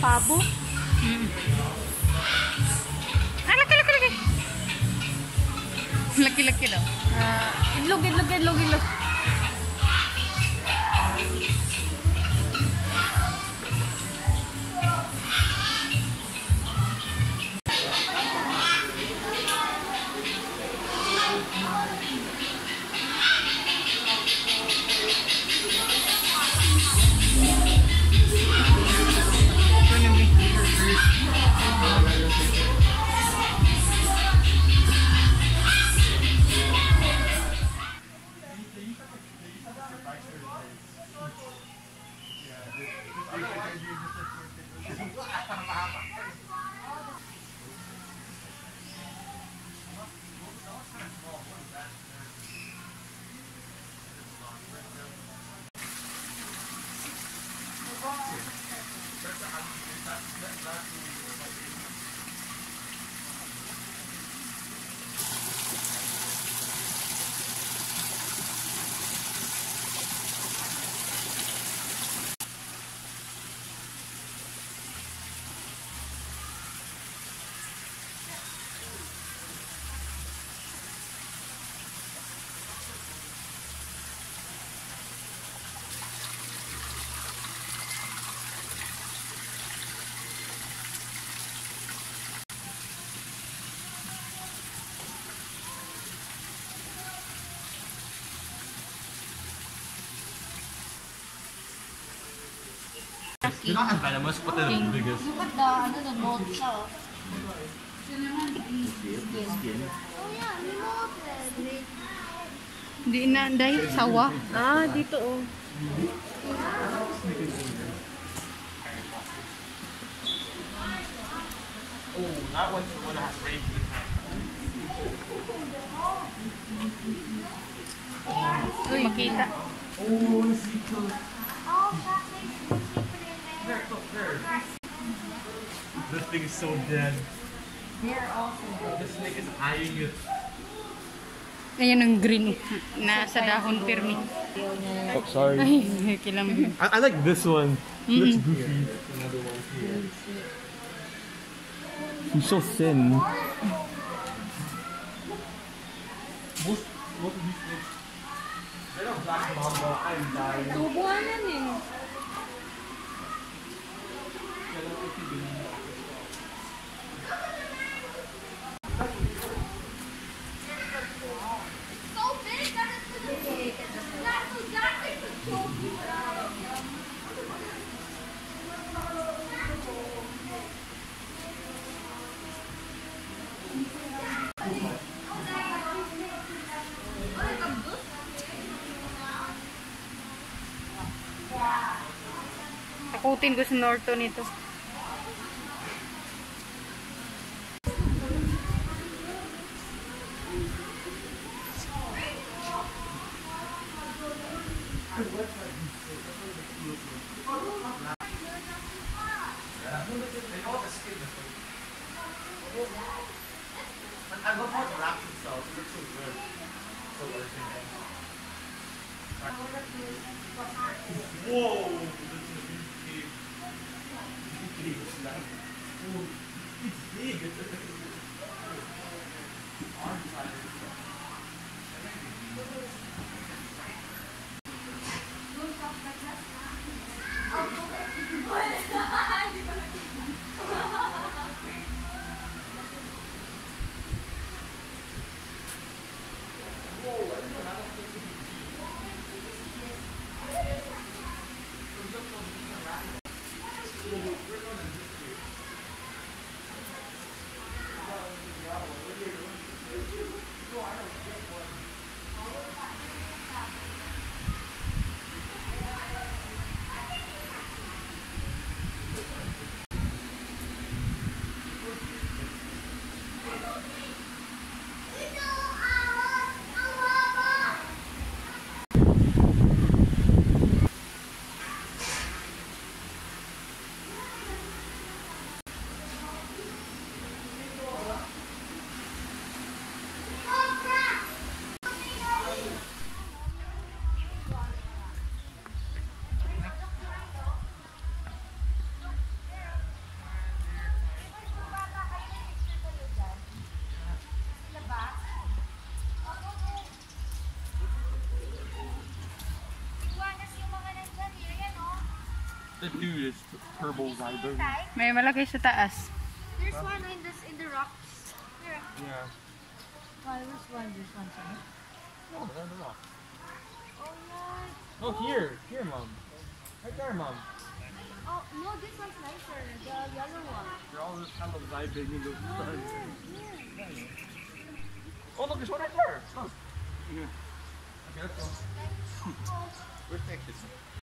pabo. Ah, laki. Laki daw. Itlog. Kaya mas pati ng biggest. Look at the, ano, the mold siya. Hindi na, dahil sawa. Ah, dito oh. Oh, that one's the one that has raised the time. Uy, makita. Oh, this thing is so dead. This snake is eyeing it. Ayan ang green. Nasa dahon pirmi. Oh, sorry. Ay, kilam. I like this one. Looks goofy. Another one here. He's so thin. Most of these snakes, they're not black mamba. I'm dying. Tubuhan yan eh. Takutin ko sa Norton ito. I love how it wraps itself. It looks so good. So everything. Whoa! This is a huge cave. It's like, oh, it's big. Arm size. The dude is turbo Zyber. May malaki sa taas. There's one in the rocks. Here. Yeah. There's one somewhere. No, they're on the rock. Oh no. Oh, here, mom. Right there, mom. Oh no, this one's nicer. The yellow one. They're all just kind of Zyber in the front. Here. Oh, look, there's one right there. Look. Okay, let's go. Where's the exit?